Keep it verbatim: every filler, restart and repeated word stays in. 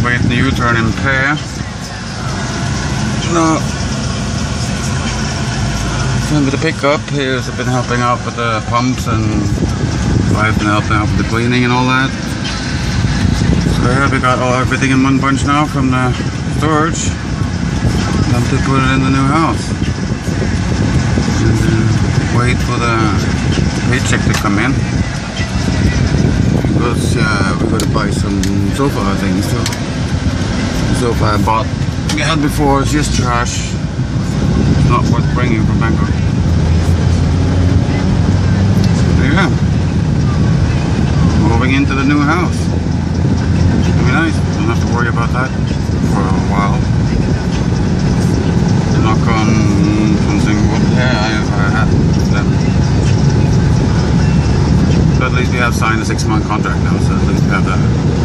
waiting the U-turn in Pay. No. And with the pickup, he's been helping out with the pumps and I've been helping out with the cleaning and all that. So yeah, we got all everything in one bunch now from the storage. Time to put it in the new house. And uh, wait for the paycheck to come in. Because uh, we're gonna buy some sofa things too. The sofa I bought, we had before, it's just trash. It's not worth bringing from Bangkok. So yeah, moving into the new house. It'll be nice. Don't have to worry about that for a while. Knock on something. Yeah, I, I had them. But at least we have signed a six-month contract now, so at least we have that.